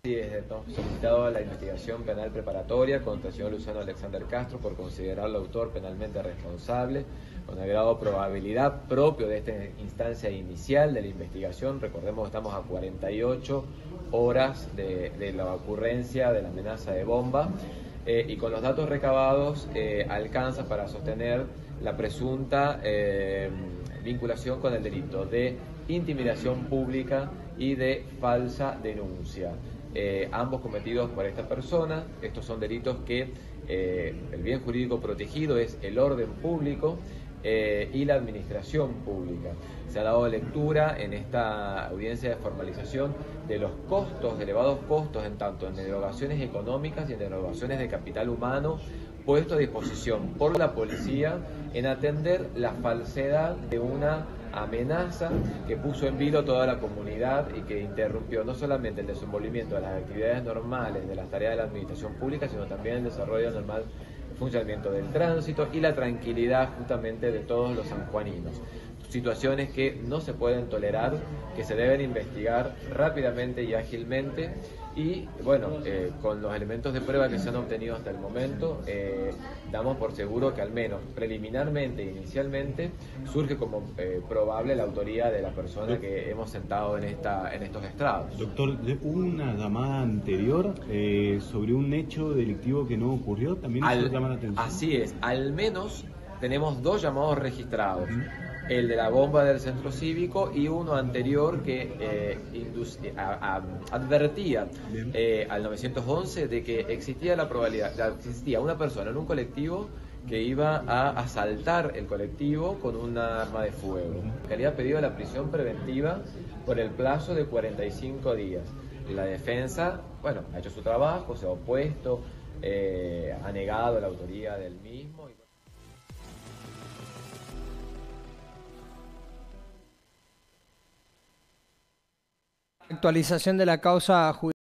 Sí, hemos solicitado la investigación penal preparatoria contra el señor Luciano Alexander Castro por considerarlo autor penalmente responsable, con el grado de probabilidad propio de esta instancia inicial de la investigación. Recordemos que estamos a 48 horas de la ocurrencia de la amenaza de bomba y con los datos recabados alcanza para sostener la presunta vinculación con el delito de intimidación pública y de falsa denuncia. Ambos cometidos por esta persona. Estos son delitos que el bien jurídico protegido es el orden público y la administración pública. Se ha dado lectura en esta audiencia de formalización de los costos, de elevados costos, en tanto en derogaciones económicas y en derogaciones de capital humano, puesto a disposición por la policía en atender la falsedad de una amenaza que puso en vilo toda la comunidad y que interrumpió no solamente el desenvolvimiento de las actividades normales de las tareas de la administración pública, sino también el desarrollo normal funcionamiento del tránsito y la tranquilidad justamente de todos los sanjuaninos. Situaciones que no se pueden tolerar, que se deben investigar rápidamente y ágilmente y bueno, con los elementos de prueba que se han obtenido hasta el momento, damos por seguro que al menos preliminarmente, inicialmente, surge como probable la autoría de la persona que hemos sentado en estos estrados. Doctor, hubo una llamada anterior sobre un hecho delictivo que no ocurrió, también eso llama la atención. Así es, al menos tenemos 2 llamados registrados. El de la bomba del centro cívico y uno anterior que advertía al 911 de que existía la probabilidad, existía una persona en un colectivo que iba a asaltar el colectivo con un arma de fuego. Que había pedido la prisión preventiva por el plazo de 45 días. La defensa, bueno, ha hecho su trabajo, se ha opuesto, ha negado la autoría del mismo. Actualización de la causa judicial.